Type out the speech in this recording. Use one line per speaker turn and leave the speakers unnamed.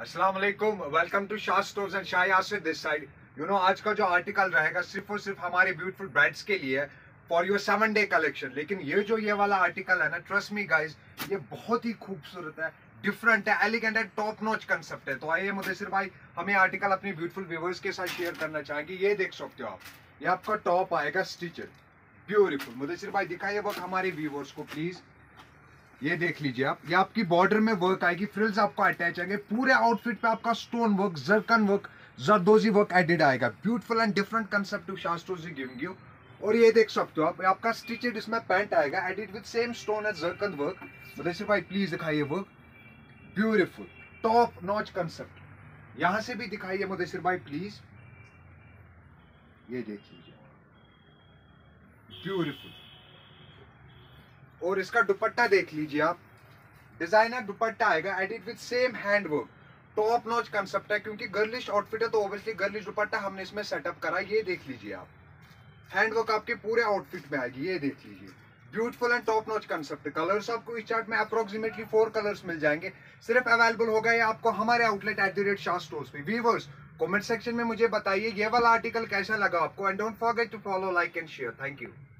अस्सलाम वालेकुम, welcome to Shah Stores and Shah Yasir this side. आज का जो आर्टिकल रहेगा सिर्फ और सिर्फ हमारे ब्यूटीफुल ब्राइड्स के लिए फॉर योर 7 डे कलेक्शन। लेकिन ये वाला आर्टिकल है ना, ट्रस्ट मी गाइस, ये बहुत ही खूबसूरत है, डिफरेंट है, एलिगेंट है, टॉप नॉच कंसेप्ट है। तो आइए मुदस्सिर भाई, हमें आर्टिकल अपनी ब्यूटीफुल व्यूअर्स के साथ शेयर करना चाहेंगे। ये देख सकते हो आप, ये आपका टॉप आएगा स्टिचड, ब्यूटीफुल। मुदस्सिर भाई दिखाइए वर्क हमारे व्यूअर्स को प्लीज। ये देख लीजिए आप, ये आपकी बॉर्डर में वर्क आएगी, फ्रिल्स आपको अटैच आएंगे, पूरे आउटफिट पे आपका stone work, zircon work, zardozi work added आएगा। Beautiful and different concept to Shah Stores giving you. और ये देख सकते हो आप, आपका स्टिचेड इसमें पैंट आएगा added with same stone and zircon work. Mudassir भाई प्लीज दिखाइए work, beautiful top notch concept. यहां से भी दिखाइए मुदस्सिर भाई प्लीज, ये देख लीजिए, ब्यूटीफुल। और इसका दुपट्टा देख लीजिए आप, डिजाइनर दुपट्टा आएगा edit with same hand work, top notch concept है। क्योंकि गर्लिश आउटफिट है तो ऑब्वियसली गर्लिश दुपट्टा हमने इसमें सेटअप करा। ये देख लीजिए आप, हैंड वर्क आपके पूरे आउटफिट में आएगी। ये देख लीजिए, beautiful and top notch concept. Colours आपको इस चार्ट में अप्रोक्सीमेटली 4 कलर्स मिल जाएंगे। सिर्फ अवेलेबल होगा ये आपको हमारे आउटलेट @शाह स्टोर्स पे। व्यूअर्स कमेंट सेक्शन में मुझे बताइए ये वाला आर्टिकल कैसा लगा आपको, and don't forget to follow, like and share. Thank you.